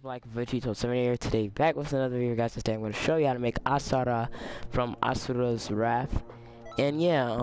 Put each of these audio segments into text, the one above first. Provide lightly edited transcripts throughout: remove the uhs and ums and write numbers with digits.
Black Vegito7 here today, back with another video, guys. Today I'm going to show you how to make Asura from Asura's Wrath. And yeah,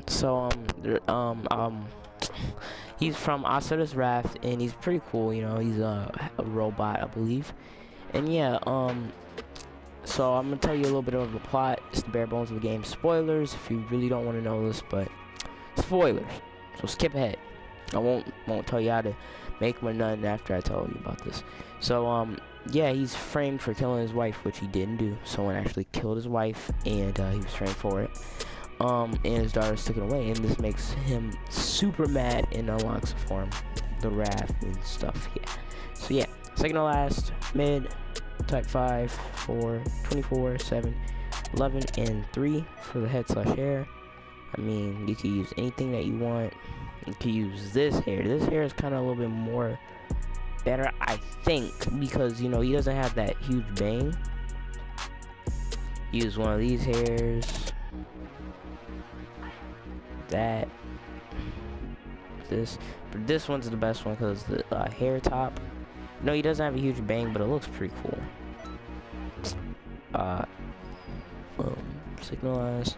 he's from Asura's Wrath, and he's pretty cool. You know, he's a robot, I believe. And yeah, so I'm gonna tell you a little bit of the plot. It's the bare bones of the game. Spoilers if you really don't want to know this, but spoilers. So skip ahead. I won't tell you how to make him or nothing after I tell you about this. So yeah, he's framed for killing his wife, which he didn't do. Someone actually killed his wife, and he was framed for it. And his daughter's taken away, and this makes him super mad and unlocks for him the wrath and stuff. Yeah. So yeah, second to last, mid, type 5, 4, 24, 7, 11, and 3 for the head/hair. I mean, you can use anything that you want. You can use this hair. This hair is kind of a little bit more better, I think, because, you know, he doesn't have that huge bang. Use one of these hairs. That. This. But this one's the best one because the hair top. No, he doesn't have a huge bang, but it looks pretty cool. Signalize.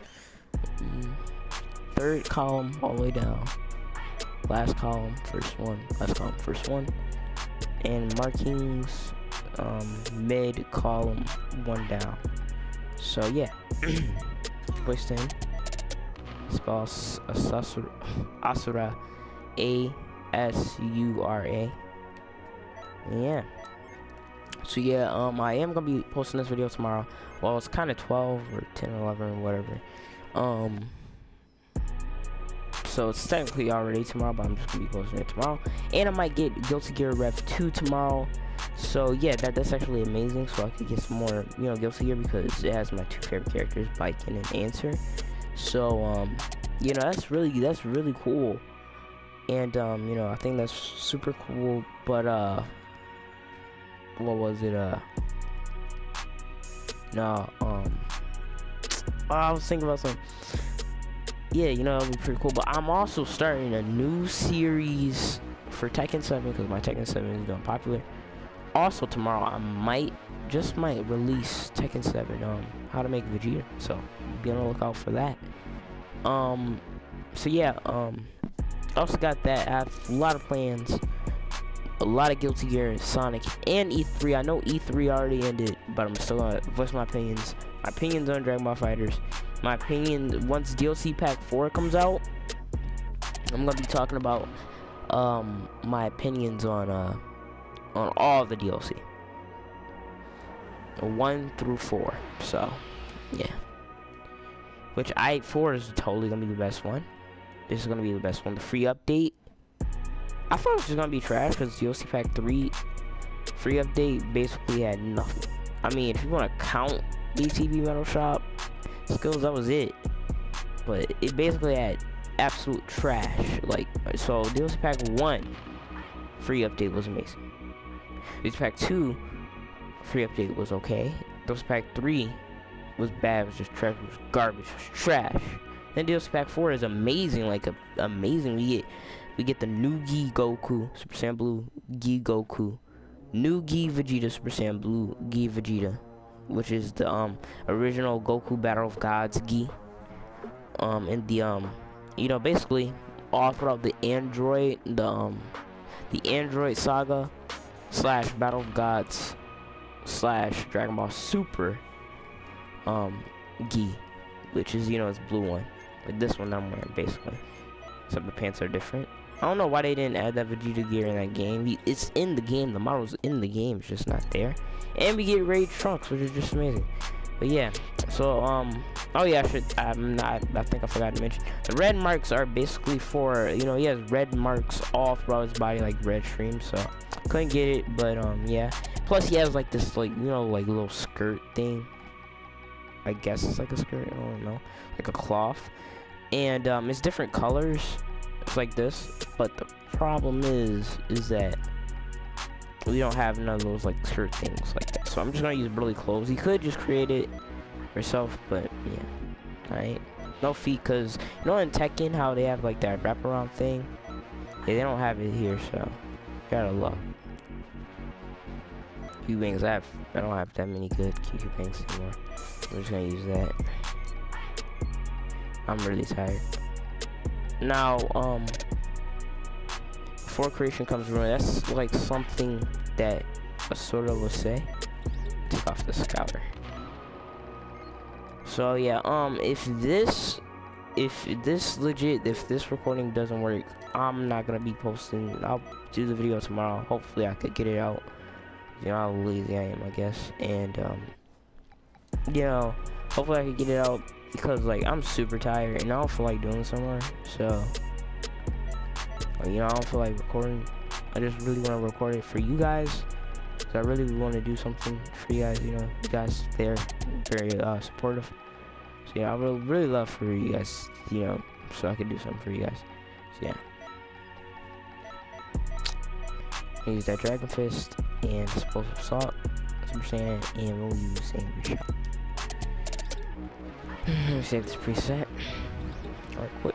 Third column all the way down. Last column, first one. Last column, first one. And markings, mid column, one down. So yeah, twist in. Spell Asura, A-S-U-R-A. Yeah. So yeah, I am gonna be posting this video tomorrow. Well, it's kind of 12 or 10 or 11 or whatever. So it's technically already tomorrow, but I'm just gonna be posting it tomorrow. And I might get Guilty Gear Rev 2 tomorrow. So yeah, that's actually amazing. So I could get some more, you know, Guilty Gear because it has my two favorite characters, Baiken and Answer. So you know, that's really cool. And you know, I think that's super cool. But what was it? No, I was thinking about some. Yeah, you know, that'd be pretty cool. But I'm also starting a new series for Tekken 7 because my Tekken 7 is doing popular. Also tomorrow I might release Tekken 7 how to make Vegeta. So be on the lookout for that. So yeah, also got that. I have a lot of plans. A lot of Guilty Gear, Sonic, and E3. I know E3 already ended, but I'm still gonna voice my opinions. My opinions on Dragon Ball FighterZ. My opinion once DLC Pack 4 comes out. I'm gonna be talking about my opinions on all the DLC, 1 through 4. So yeah, which 4 is totally gonna be the best one. This is gonna be the best one. The free update. I thought it was just gonna be trash because DLC Pack 3 free update basically had nothing. I mean, if you want to count BTB Metal Shop skills, that was it. But it basically had absolute trash. Like, so DLC Pack 1 free update was amazing. DLC Pack 2 free update was okay. DLC Pack 3 was bad. It was just trash. It was garbage. It was trash. Then DLC Pack 4 is amazing. Like amazing. We get the new Gi Goku, Super Saiyan Blue Gi Goku, new Gi Vegeta, Super Saiyan Blue Gi Vegeta, which is the original Goku Battle of Gods Gi. And the you know, basically all throughout the Android Saga / Battle of Gods / Dragon Ball Super Gi, which is, you know, it's blue one, like this one I'm wearing basically, except the pants are different. I don't know why they didn't add that Vegeta gear in that game. It's in the game. The model's in the game. It's just not there. And we get Raid Trunks, which is just amazing. But yeah. So oh yeah, I think I forgot to mention. The red marks are basically for, you know, he has red marks all throughout his body, like red streams. So couldn't get it, but yeah. Plus he has like this, like, you know, like little skirt thing. I guess it's like a skirt. I don't know, like a cloth. And it's different colors. It's like this, but the problem is that we don't have none of those like skirt things like that. So I'm just gonna use Burly Clothes. You could just create it yourself, but yeah, alright. No feet, cause you know in Tekken how they have like that wraparound thing. Yeah, they don't have it here, so gotta look. QQ bangs. I don't have that many good QQ bangs anymore. I'm just gonna use that. I'm really tired. Now, before creation comes ruin, that's like something that a Asura will say. Take off the scouter. So yeah, if this recording doesn't work, I'm not gonna be posting. I'll do the video tomorrow. Hopefully I could get it out. You know how lazy I am, I guess. And you know, hopefully I could get it out because like I'm super tired and I don't feel like doing somewhere. So you know, I don't feel like recording. I just really want to record it for you guys. So I really want to do something for you guys. You know, you guys there very supportive. So yeah, I would really love for you guys, you know, so I could do something for you guys. So yeah, use that Dragon Fist and Explosive Assault, Super Saiyan, and we'll use Angry Shot. Let me save this preset right quick.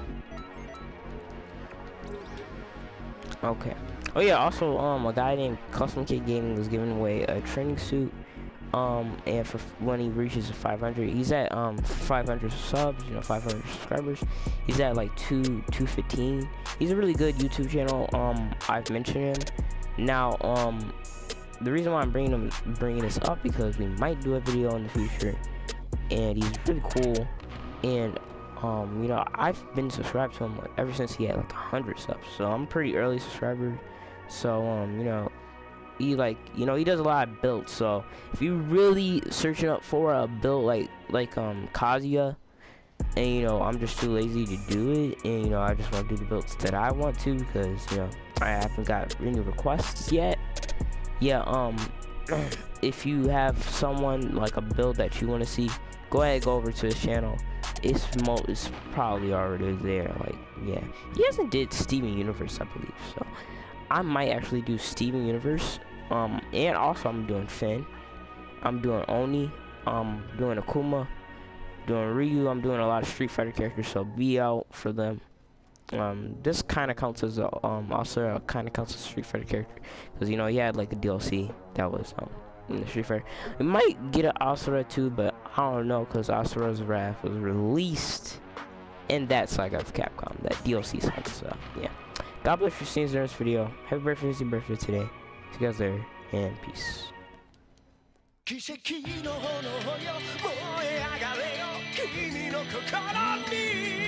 Okay. Oh yeah, also a guy named Custom Kid Gaming was giving away a training suit and for when he reaches 500, he's at 500 subs, you know, 500 subscribers. He's at like 215. He's a really good YouTube channel. I've mentioned him. Now the reason why I'm bringing this up because we might do a video in the future, and he's really cool. And you know, I've been subscribed to him like, ever since he had like 100 subs, so I'm a pretty early subscriber. So you know, he like, you know, he does a lot of builds. So if you really searching up for a build like Kazuya, and you know, I'm just too lazy to do it, and you know, I just want to do the builds that I want to because you know, I haven't got any requests yet. Yeah, if you have someone like a build that you want to see, go ahead, go over to his channel. It's probably already there. Like, yeah, he hasn't did Steven Universe, I believe, so I might actually do Steven Universe. And also I'm doing Finn, I'm doing Oni, doing Akuma, doing Ryu. I'm doing a lot of Street Fighter characters, so be out for them. This kind of counts as also kind of counts as a Street Fighter character because you know, he had like a DLC that was in the Street Fighter. We might get an Asura too, but I don't know because Asura's Wrath was released in that Saga of Capcom, that DLC saga. So yeah, God bless you, seeing this video. Happy birthday today. See you guys later, and peace. 奇跡の炎よ燃え上がれよ君の心に